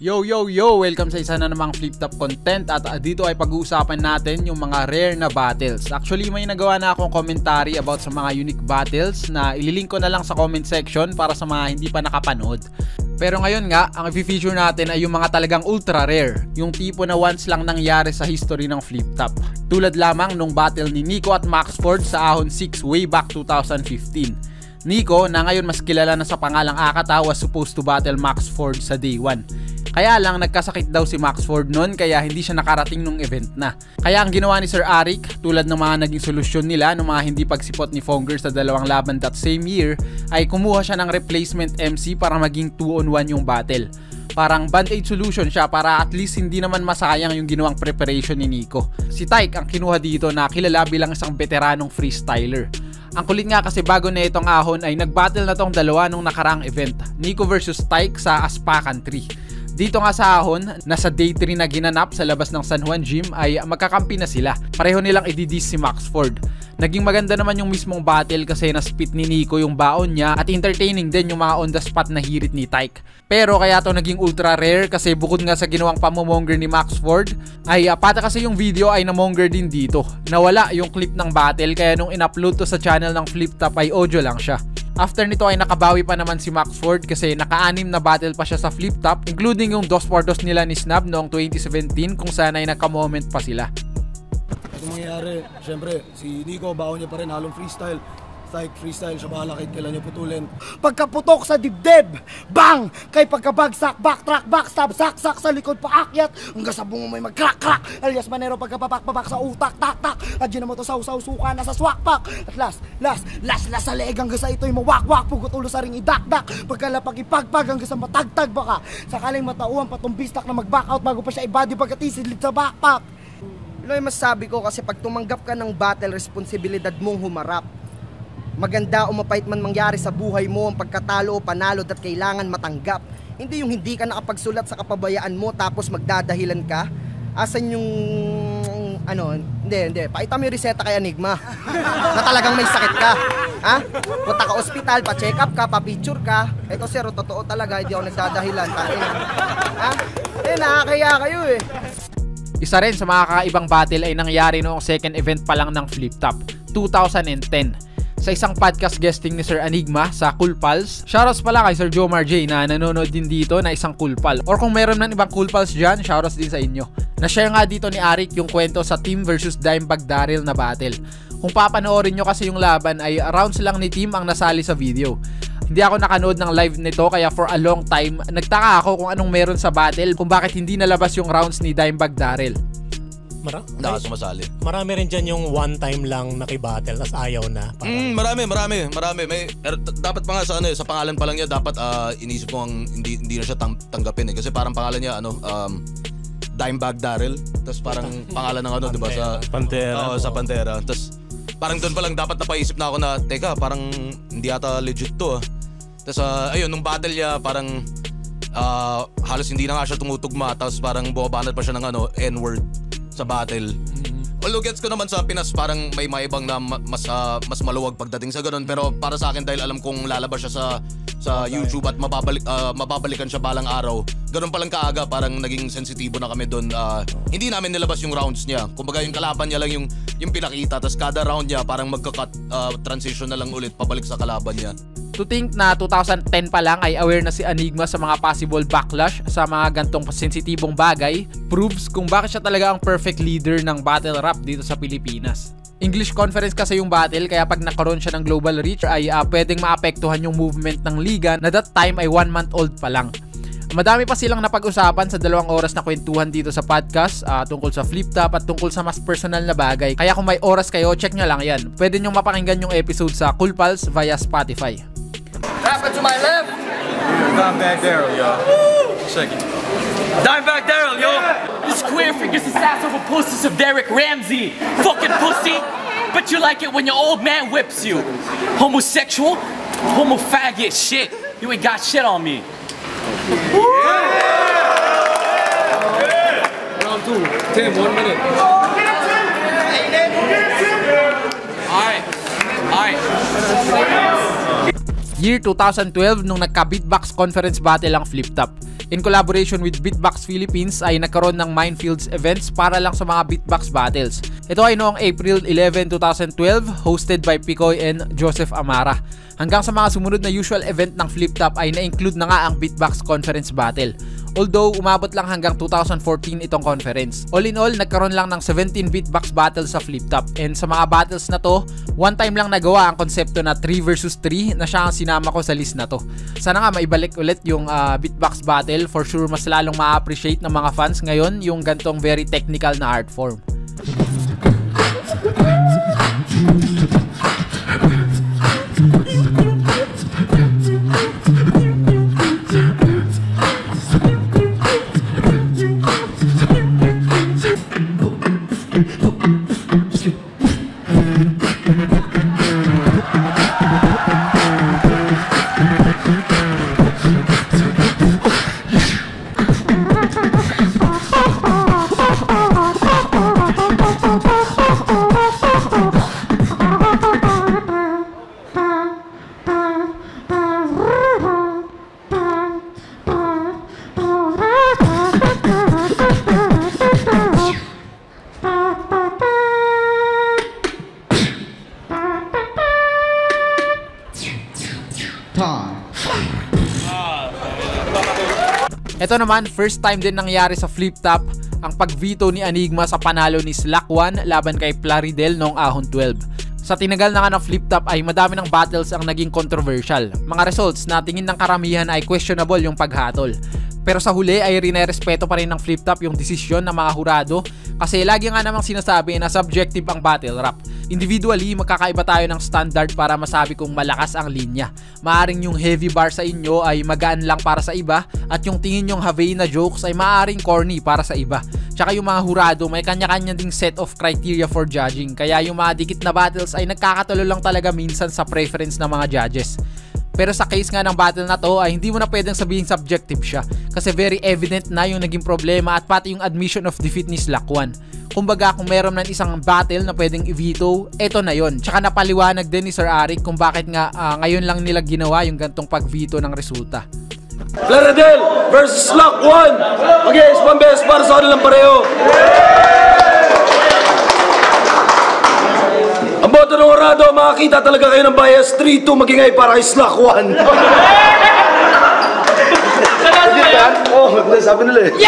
Yo! Welcome sa isa na namang Flip Top content at dito ay pag-uusapan natin yung mga rare na battles. Actually may nagawa na akong commentary about sa mga unique battles na ililink ko na lang sa comment section para sa mga hindi pa nakapanood. Pero ngayon nga, ang i-feature natin ay yung mga talagang ultra rare, yung tipo na once lang nangyari sa history ng Flip Top. Tulad lamang nung battle ni Nico at Maxford sa Ahon 6 way back 2015. Nico, na ngayon mas kilala na sa pangalang Akata, was supposed to battle Maxford sa day 1. Kaya lang nagkasakit daw si Maxford noon kaya hindi siya nakarating nung event na. Kaya ang ginawa ni Sir Arik, tulad ng mga naging solusyon nila ng mga hindi pagsipot ni Fonger sa dalawang laban that same year, ay kumuha siya ng replacement MC para maging 2-on-1 yung battle. Parang band-aid solution siya para at least hindi naman masayang yung ginawang preparation ni Nico. Si Tyke ang kinuha dito na kilala bilang isang veteranong freestyler. Ang kulit nga kasi bago na itong ahon ay nagbattle na tong dalawa nung nakarang event, Nico versus Tyke sa Aspacan 3. Dito nga sa ahon, nasa day 3 na ginanap sa labas ng San Juan Gym ay magkakampi na sila. Pareho nilang ididis si Maxford. Naging maganda naman yung mismong battle kasi na-spit ni Nico yung baon niya at entertaining din yung mga on the spot na hirit ni Tyke. Pero kaya to naging ultra rare kasi bukod nga sa ginawang pamomonger ni Maxford ay pata kasi yung video ay namonger din dito. Nawala yung clip ng battle kaya nung in-upload to sa channel ng Flip Top ay audio lang siya. After nito ay nakabawi pa naman si Maxford kasi naka-anim na battle pa siya sa Flip Top, including yung 2x2 nila ni Snub noong 2017 kung saan ay nagka-moment pa sila. Ito mangyayari, syempre si Nico baon niya pa rin halong freestyle. Tyke freestyle, siya bahala kahit kailan niya putulin. Pagkaputok sa dibdib, bang! Kay pagkabagsak, backtrack, backstab, saksak sa likod paakyat, hanggang sa bungo may mag-crack-crack. Alias manero pagkapabak-babak sa utak, tak-tak. At yun naman to saw-saw suka na sa swakpak. At last sa leeg hanggang sa ito'y mawak-wak, pugot ulo sa ring idakdak. Pagkalapag ipagpag hanggang sa matagtag baka. Sakaling matauhan patong bistak na mag-back out bago pa siya i-body pagkatisidlid sa backpack. Yun ay masabi ko kasi pag tumanggap ka ng battle, responsibilidad mong humarap. Maganda o mapait man mangyari sa buhay mo ang pagkatalo o panalo at kailangan matanggap. Hindi yung hindi ka nakapagsulat sa kapabayaan mo tapos magdadahilan ka. Asan yung hindi. Paita mo yung reseta kay Enigma na talagang may sakit ka. Ha? Punta ka ospital, pa-check up ka, pa-picture ka. Ito sir, totoo talaga, hindi ako nagdadahilan. Ha? Nakakaya kayo eh. Isa rin sa mga kakaibang battle ay nangyari noong second event pa lang ng Flip Top, 2010. Sa isang podcast guesting ni Sir Enigma sa Cool Pals. Shoutouts pala kay Sir Jomar J na nanonood din dito na isang Cool Pal. Or kung meron man ibang Cool Pals dyan, shoutouts din sa inyo. Na-share nga dito ni Arik yung kwento sa Team versus Dimebag Daryl na battle. Kung papanoorin nyo kasi yung laban ay rounds lang ni Team ang nasali sa video. Hindi ako nakanood ng live nito kaya for a long time, nagtaka ako kung anong meron sa battle kung bakit hindi nalabas yung rounds ni Dimebag Daryl. Marami rin dyan yung one time lang nakibattle tas ayaw na. Marami. May dapat pa nga sa pangalan pa lang niya dapat inisip ko ang hindi na siya tanggapin eh. Kasi parang pangalan niya Dimebag Daryl. Tapos parang pangalan ng di ba sa Pantera. Sa Pantera. Tapos parang doon pa lang dapat napaisip na ako na teka, parang hindi ata legit to. Tapos ayun nung battle niya parang halos hindi na nga siya tumutugma. Tapos parang bumabanat pa siya ng N-word sa battle. Although gets ko naman sa Pinas parang may maibang na mas maluwag pagdating sa ganun, pero para sa akin dahil alam kong lalabas siya sa YouTube at mababalikan siya balang araw. Ganun palang kaaga parang naging sensitibo na kami doon. Hindi namin nilabas yung rounds niya. Kumbaga yung kalaban niya lang yung pinakita, tapos kada round niya parang magka-cut transition na lang ulit pabalik sa kalaban niya. To think na 2010 pa lang ay aware na si Enigma sa mga possible backlash sa mga gantong sensitibong bagay, proves kung bakit siya talaga ang perfect leader ng battle rap dito sa Pilipinas. English conference kasi yung battle kaya pag nakaroon siya ng global reach ay pwedeng maapektuhan yung movement ng liga na that time ay 1 month old pa lang. Madami pa silang napag-usapan sa 2 oras na kwentuhan dito sa podcast tungkol sa Flip Top at tungkol sa mas personal na bagay. Kaya kung may oras kayo, check nyo lang yan. Pwede nyo mapakinggan yung episode sa Cool Pals via Spotify. Rapper to my left. Dimebag Daryl, y'all. Check it. Dimebag Daryl, yo. This queer figures the sass over posters of Derek Ramsey. Fucking pussy. But you like it when your old man whips you. Homosexual? Homofaggot shit. You ain't got shit on me. Round 2. Tim, 1 minute. Alright. Year 2012 nung nagka-beatbox conference battle ang Flip Top. in collaboration with Beatbox Philippines ay nagkaroon ng Minefields events para lang sa mga beatbox battles. Ito ay noong April 11, 2012, hosted by Picoy and Joseph Amara. Hanggang sa mga sumunod na usual event ng Flip Top ay na-include na nga ang Beatbox Conference Battle. Although umabot lang hanggang 2014 itong conference. All in all, nagkaroon lang ng 17 beatbox battles sa Flip Top. And sa mga battles na to, one time lang nagawa ang konsepto na 3 versus 3 na siya ang sinama ko sa list na to. Sana nga maibalik ulit yung beatbox battle. For sure mas lalong ma-appreciate ng mga fans ngayon yung gantong very technical na art form. Ito naman, first time din nangyari sa Flip Top ang pag-veto ni Enigma sa panalo ni Slack 1 laban kay Plaridel noong Ahon 12. Sa tinagal na nga ng Flip Top ay madami ng battles ang naging controversial. Mga results na tingin ng karamihan ay questionable yung paghatol. Pero sa huli ay rinerespeto pa rin ng Flip Top yung desisyon ng mga hurado kasi lagi nga namang sinasabi na subjective ang battle rap. Individually, magkakaiba tayo ng standard para masabi kung malakas ang linya. Maaring yung heavy bar sa inyo ay magaan lang para sa iba at yung tingin yung have na jokes ay maaring corny para sa iba. Tsaka yung mga hurado may kanya-kanya ding set of criteria for judging kaya yung mga dikit na battles ay nagkakatulo lang talaga minsan sa preference ng mga judges. Pero sa case nga ng battle na to ay hindi mo na pwedeng sabihin subjective siya kasi very evident na yung naging problema at pati yung admission of defeat ni Slack 1. Kumbaga kung meron ng isang battle na pwedeng i-veto, eto na yon. Tsaka napaliwanag din ni Sir Arik kung bakit nga ngayon lang nila ginawa yung gantong pag-veto ng resulta. Plaridel versus Slack 1. Okay, pambes para sa kanilang pareho. Ang boto ng orado, makakita talaga kayo ng bias 3-2 magingay para kay Slack 1. Oh, sabi nila eh.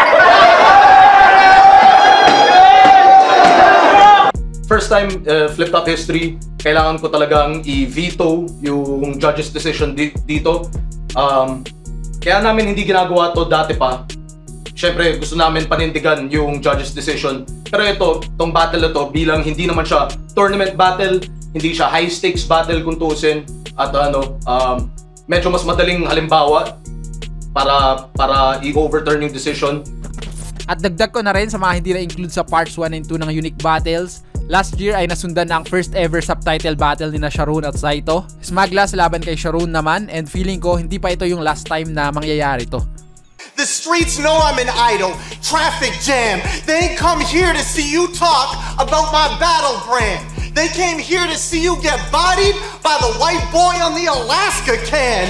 First time Flip Top history, kailangan ko talagang i-veto yung judge's decision dito. Kaya namin hindi ginagawa to dati pa. Siyempre, gusto namin panindigan yung judge's decision. Pero tong battle na to, bilang hindi naman siya tournament battle, hindi siya high stakes battle kung tuusin, at medyo mas madaling halimbawa para i-overturn yung decision. At dagdag ko na rin sa mga hindi na-include sa parts 1 and 2 ng Unique Battles, last year ay nasundan na ang first ever subtitle battle ni na Sharon at Saito. Smaglas laban kay Sharon naman, and feeling ko hindi pa ito yung last time na mangyayari to. The streets know I'm an idol. Traffic jam. They ain't come here to see you talk about my battleground. They came here to see you get bodied by the white boy on the Alaska can.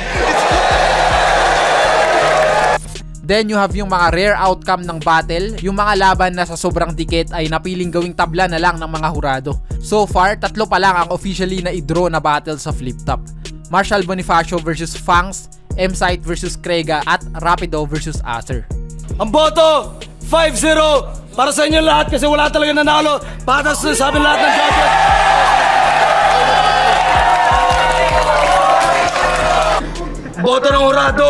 Then you have yung mga rare outcome ng battle, yung mga laban na sa sobrang dikit ay napiling gawing tabla na lang ng mga hurado. So far, 3 pa lang ang officially na i-draw na battle sa Flip Top. Marshall Bonifacio versus Fangs, M-Sight versus Krega, at Rapido versus Acer. Ang boto, 5-0 para sa inyo lahat kasi wala talaga nanalo. Patas na sabi lahat ng judges. Boto ng hurado.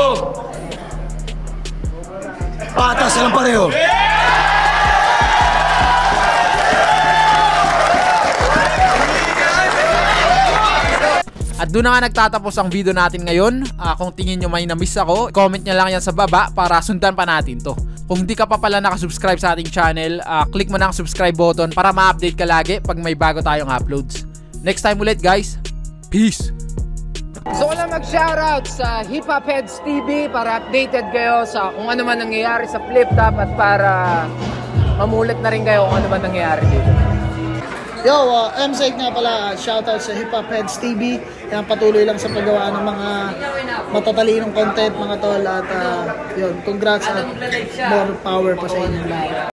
Patas lang pareho. At doon na nga nagtatapos ang video natin ngayon. Kung tingin nyo may na-miss ako, comment nyo lang yan sa baba para sundan pa natin to. Kung di ka pa pala nakasubscribe sa ating channel, click mo na ang subscribe button para ma-update ka lagi pag may bago tayong uploads. Next time ulit guys, peace! So wala mag-shoutout sa Hip Hop Heads TV para updated kayo sa kung ano man nangyayari sa Flip Top at para mamulit na rin kayo kung ano man nangyayari dito. Yo, M-Sake nga pala, shoutout sa Hip Hop Heads TV. Yan, patuloy lang sa paggawa ng mga matatalinong content mga tol. At yun, congrats at more power pa sa inyong lahat.